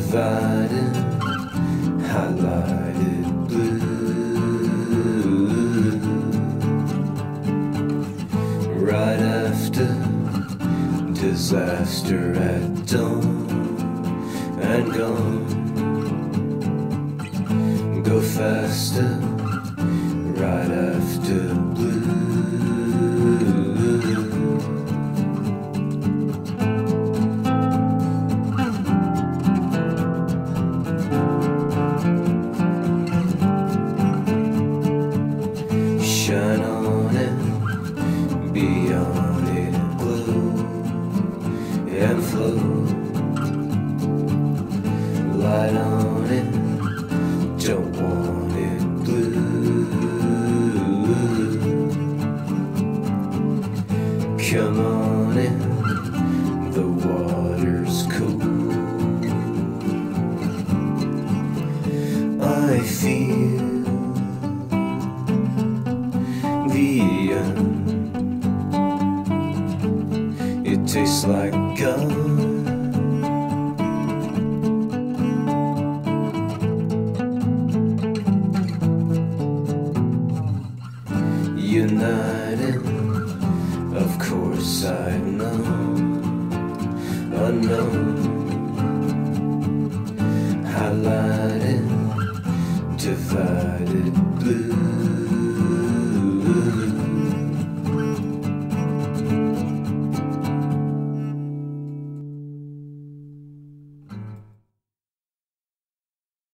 divided, highlighted blue. Right after disaster at dawn and gone. Go faster, right after blue. Shine on it, beyond it, glow and flow. Light on it, don't want it blue. Come on in, the water's cool. I feel the end. It tastes like gum. United, of course I know. Unknown, highlighted, divided blue.